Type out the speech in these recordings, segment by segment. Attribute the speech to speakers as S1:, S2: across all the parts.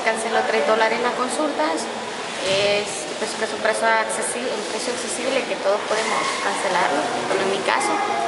S1: canceló $3 las consultas. Pues que es un precio accesible que todos podemos cancelarlo, como en mi caso.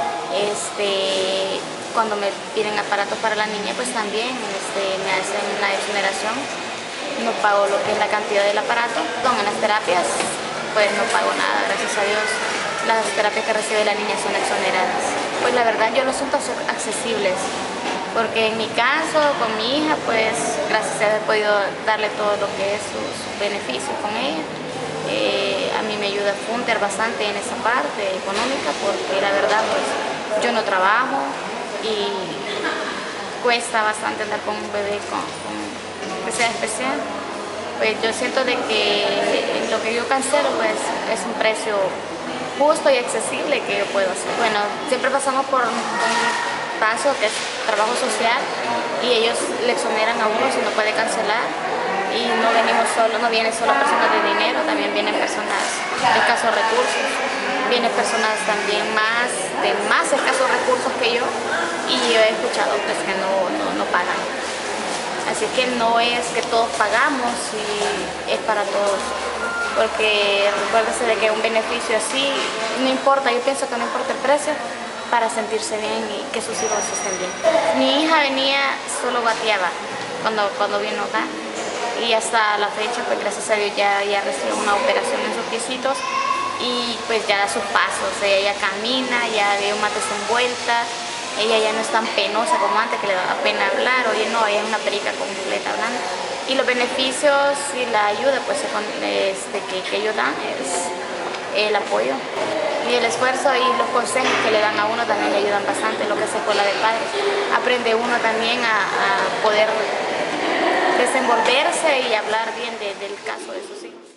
S1: Cuando me piden aparatos para la niña, pues también me hacen una exoneración. No pago lo que es la cantidad del aparato. En las terapias, pues no pago nada, gracias a Dios. Las terapias que recibe la niña son exoneradas. Pues la verdad yo los siento accesibles, porque en mi caso, con mi hija, pues gracias a Dios he podido darle todo lo que es sus beneficios con ella. A mí me ayuda Funter bastante en esa parte económica, porque la verdad pues yo no trabajo y cuesta bastante andar con un bebé que sea especial. Pues yo siento de que lo que yo cancelo pues es un precio justo y accesible que yo puedo hacer. Bueno, siempre pasamos por un paso que es trabajo social y ellos le exoneran a uno si no puede cancelar. Y no vienen solo personas de dinero, también vienen personas de escasos recursos, vienen personas también de más escasos recursos que yo, y yo he escuchado pues que no pagan. Así que no es que todos pagamos y es para todos, porque recuérdese de que un beneficio así no importa, yo pienso que no importa el precio, para sentirse bien y que sus hijos estén bien. Mi hija venía, solo gateaba cuando vino acá. Y hasta la fecha, pues gracias a Dios ya recibió una operación en sus piecitos y pues ya da sus pasos, ella ya camina, ya veo más desenvuelta, ella ya no es tan penosa como antes que le daba pena hablar, oye no, ella es una perica completa hablando. Y los beneficios y la ayuda pues que ellos dan es el apoyo y el esfuerzo y los consejos que le dan a uno también le ayudan bastante, lo que es escuela de padres. Aprende uno también a poder desenvolverse y hablar bien del caso de sus hijos.